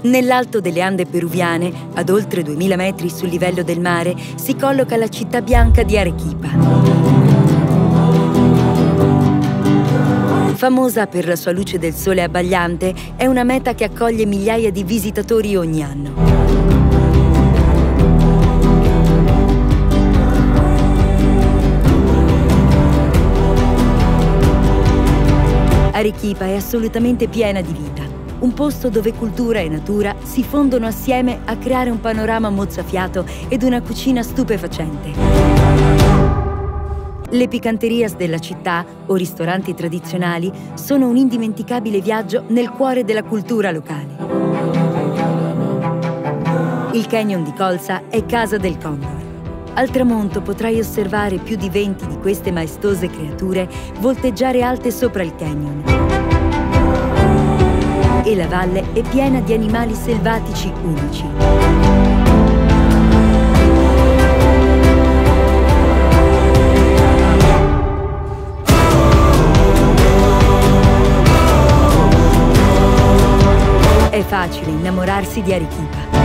Nell'alto delle Ande peruviane, ad oltre 2000 metri sul livello del mare, si colloca la città bianca di Arequipa. Famosa per la sua luce del sole abbagliante, è una meta che accoglie migliaia di visitatori ogni anno. Arequipa è assolutamente piena di vita. Un posto dove cultura e natura si fondono assieme a creare un panorama mozzafiato ed una cucina stupefacente. Le picanterias della città, o ristoranti tradizionali, sono un indimenticabile viaggio nel cuore della cultura locale. Il canyon di Colza è casa del condor. Al tramonto potrai osservare più di 20 di queste maestose creature volteggiare alte sopra il canyon. E la valle è piena di animali selvatici unici. È facile innamorarsi di Arequipa.